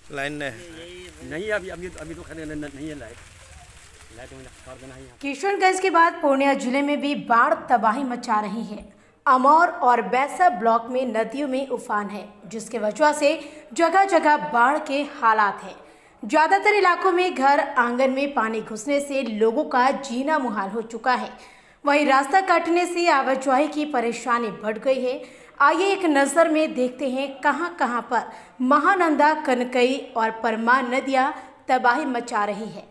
Line नहीं अभी तो खड़े नहीं है लाइट कर देना है। किशनगंज के बाद पूर्णिया जिले में भी बाढ़ तबाही मचा रही है। अमौर और बैसा ब्लॉक में नदियों में उफान है, जिसके वजह से जगह जगह बाढ़ के हालात हैं। ज्यादातर इलाकों में घर आंगन में पानी घुसने से लोगों का जीना मुहाल हो चुका है। वहीं रास्ता काटने से आवाजाही की परेशानी बढ़ गई है। आइए एक नजर में देखते हैं कहां कहां पर महानंदा, कनकई और परमान नदियां तबाही मचा रही है।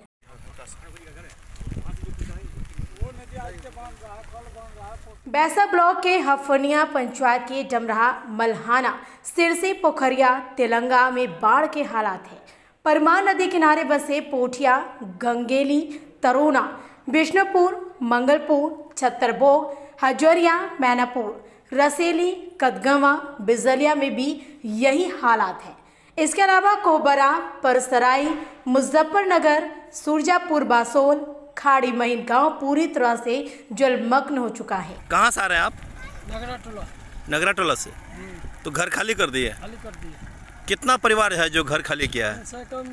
बैसा ब्लॉक के हफनिया पंचायत के डमराहा, मल्हाना, सिरसी, पोखरिया, तेलंगा में बाढ़ के हालात हैं। परमान नदी किनारे बसे पोठिया, गंगेली, तरोना, बिष्णुपुर, मंगलपुर, छतरबोग, हजरिया, मैनापुर, रसेली, कदगवा, बिजलिया में भी यही हालात हैं। इसके अलावा कोबरा, परसराई, मुजफ्फरनगर, सुरजापुर, बासोल, खाड़ी महीन गांव पूरी तरह से जलमग्न हो चुका है। कहाँ से आ रहे हैं आप? नगरा टोला से। तो घर खाली कर दिए? खाली कर दिए। कितना परिवार है जो घर खाली किया है?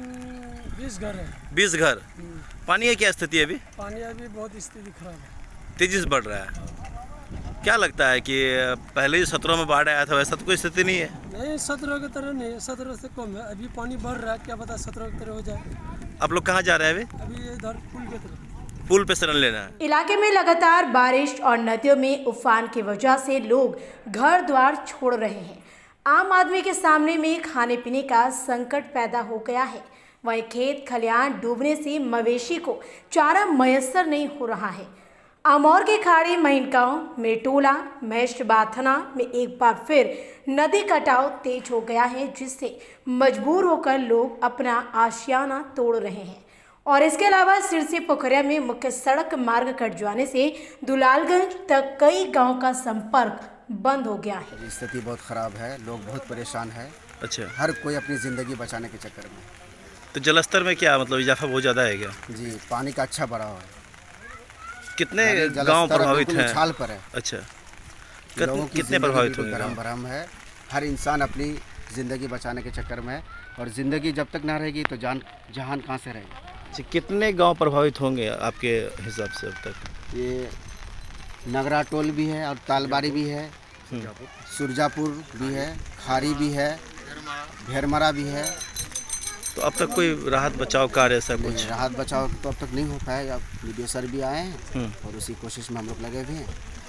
20 घर है। 20 घर। पानी की क्या स्थिति है अभी? पानी अभी बहुत स्थिति खराब है, तेजी से बढ़ रहा है। क्या लगता है कि पहले ही 17 में बाढ़ आया था, वैसा तो कोई स्थिति नहीं है? नहीं, 17 की तरह नहीं है, 17 से कम है। अभी पानी बढ़ रहा है, क्या पता 17 की तरह हो जाए। आप लोग कहाँ जा रहे हैं अभी? अभी इधर पुल की तरफ, पुल पे शरण लेना है। इलाके में लगातार बारिश और नदियों में उफान की वजह से लोग घर द्वार छोड़ रहे हैं। आम आदमी के सामने में खाने पीने का संकट पैदा हो गया है। वहीं खेत खलिहान डूबने से मवेशी को चारा मयसर नहीं हो रहा है। अमौर के खाड़ी महिनगांव, मेटोला, महेशबाथना में एक बार फिर नदी कटाव तेज हो गया है, जिससे मजबूर होकर लोग अपना आशियाना तोड़ रहे हैं। और इसके अलावा सिरसी पोखरिया में मुख्य सड़क मार्ग कट जाने से दुलालगंज तक कई गांव का संपर्क बंद हो गया है। स्थिति बहुत खराब है, लोग बहुत परेशान है। अच्छा, हर कोई अपनी ज़िंदगी बचाने के चक्कर में। तो जलस्तर में क्या मतलब इजाफा बहुत ज़्यादा है क्या? जी, पानी का अच्छा बढ़ाव है। कितने गांव प्रभावित हैं? उछाल पर है। अच्छा, लोगों की कितने प्रभावित होंगे? भरम है। हर इंसान अपनी ज़िंदगी बचाने के चक्कर में है, और ज़िंदगी जब तक ना रहेगी तो जहान कहाँ से रहेगी। अच्छा, कितने गांव प्रभावित होंगे आपके हिसाब से अब तक? ये नगरा टोल भी है और तालबारी भी है, सुरजापुर भी है, खाड़ी भी है, भेरमरा भी है। तो अब तक कोई राहत बचाव कार्य ऐसा कुछ? राहत बचाव तो अब तक नहीं हो पाया। अब वीडियो सर भी आए हैं और उसी कोशिश में हम लोग लगे हुए हैं।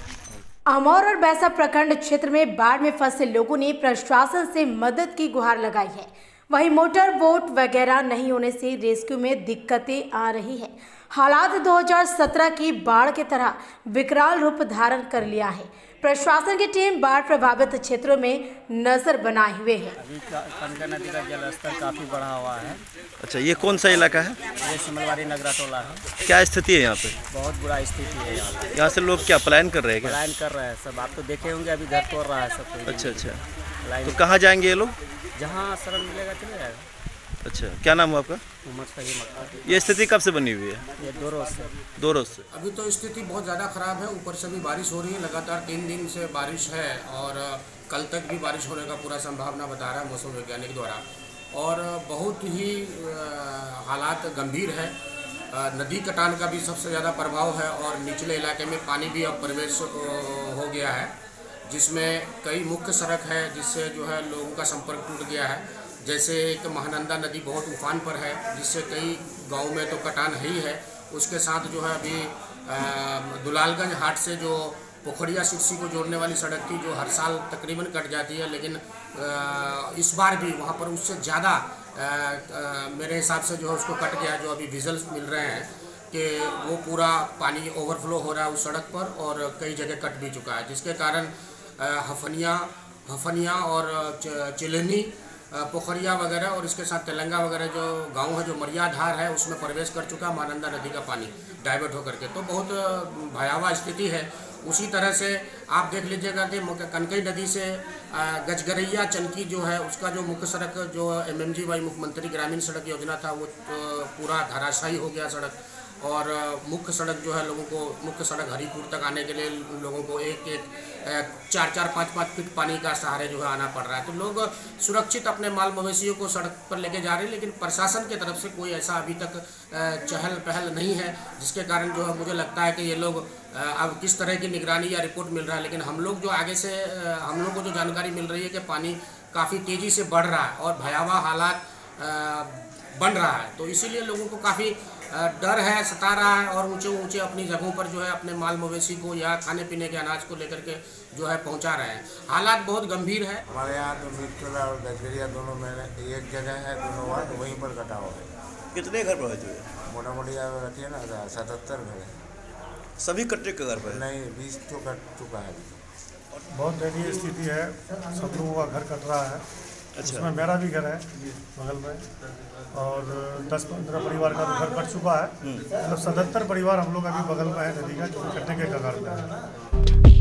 अमौर और बैसा प्रखंड क्षेत्र में बाढ़ में फंसे लोगों ने प्रशासन से मदद की गुहार लगाई है। वहीं मोटर बोट वगैरह नहीं होने से रेस्क्यू में दिक्कतें आ रही है। हालात 2017 की बाढ़ की तरह विकराल रूप धारण कर लिया है। प्रशासन की टीम बाढ़ प्रभावित क्षेत्रों में नजर बनाए हुए है। अभी कनका नदी का जलस्तर काफ़ी बढ़ा हुआ है। अच्छा, ये कौन सा इलाका है? ये सिमलवारी नगरा टोला है। क्या स्थिति है यहाँ पे? बहुत बुरा स्थिति है यहाँ। यहाँ से लोग क्या पलायन कर रहे हैं? पलायन कर रहे हैं सब, आप तो देखे होंगे, अभी घर तोड़ रहा है सब। अच्छा, तो कहाँ जाएंगे ये लोग? जहाँ शरण मिलेगा चले जाएगा। अच्छा, क्या नाम हुआ आपका? उमर सही मक्का। ये स्थिति कब से बनी हुई है? ये 2 रोज से। 2 रोज से। अभी तो स्थिति बहुत ज़्यादा ख़राब है। ऊपर से भी बारिश हो रही है, लगातार 3 दिन से बारिश है, और कल तक भी बारिश होने का पूरा संभावना बता रहा है मौसम वैज्ञानिक द्वारा। और बहुत ही हालात गंभीर है। नदी कटान का भी सबसे ज़्यादा प्रभाव है, और निचले इलाके में पानी भी अब प्रवेश हो गया है, जिसमें कई मुख्य सड़क है जिससे जो है लोगों का संपर्क टूट गया है। जैसे एक महानंदा नदी बहुत उफान पर है, जिससे कई गांव में तो कटान है ही है। उसके साथ जो है अभी दुलालगंज हाट से जो पोखरिया सिरसी को जोड़ने वाली सड़क थी, जो हर साल तकरीबन कट जाती है, लेकिन इस बार भी वहां पर उससे ज़्यादा मेरे हिसाब से जो है उसको कट गया। जो अभी विजुअल्स मिल रहे हैं कि वो पूरा पानी ओवरफ्लो हो रहा है उस सड़क पर, और कई जगह कट भी चुका है, जिसके कारण हफनिया और चिलनी, पोखरिया वगैरह और इसके साथ तेलंगा वगैरह जो गांव है, जो मरिया धार है, उसमें प्रवेश कर चुका है महानंदा नदी का पानी डाइवर्ट होकर के। तो बहुत भयावह स्थिति है। उसी तरह से आप देख लीजिएगा कि कनकई नदी से गजगरैया चनकी जो है, उसका जो मुख्य सड़क जो MMGY मुख्यमंत्री ग्रामीण सड़क योजना था, वो पूरा धराशायी हो गया सड़क। और मुख्य सड़क जो है लोगों को मुख्य सड़क हरिपुर तक आने के लिए लोगों को एक 4-5 फीट पानी का सहारे जो है आना पड़ रहा है। तो लोग सुरक्षित अपने माल मवेशियों को सड़क पर लेके जा रहे हैं, लेकिन प्रशासन की तरफ से कोई ऐसा अभी तक चहल पहल नहीं है, जिसके कारण जो है मुझे लगता है कि ये लोग अब किस तरह की निगरानी या रिपोर्ट मिल रहा है। लेकिन हम लोग जो आगे से हम लोग को जो जानकारी मिल रही है कि पानी काफ़ी तेज़ी से बढ़ रहा है और भयावह हालात बन रहा है, तो इसीलिए लोगों को काफ़ी डर है, सता रहा है और ऊंचे ऊंचे अपनी जगहों पर जो है अपने माल मवेशी को या खाने पीने के अनाज को लेकर के जो है पहुंचा रहे हैं। हालात बहुत गंभीर है। हमारे यहाँ तो मिर्चोला और गजगरिया दोनों में एक जगह है, दोनों वार्ड वहीं पर कटा हुआ है। कितने घर प्रभावित हुए? मोटा मोटी रहती है ना 77 घर है। सभी कट्टे के घर पर? नहीं, 20 तो कट चुका है। बहुत दयनीय स्थिति है, सब लोगों का घर कट रहा है। अच्छा। उसमें मेरा भी घर है बगल में और 10-15 परिवार का तो घर कट चुका है। मतलब 77 परिवार हम लोग अभी बगल में है नदी का, जो कटने के कगार में है।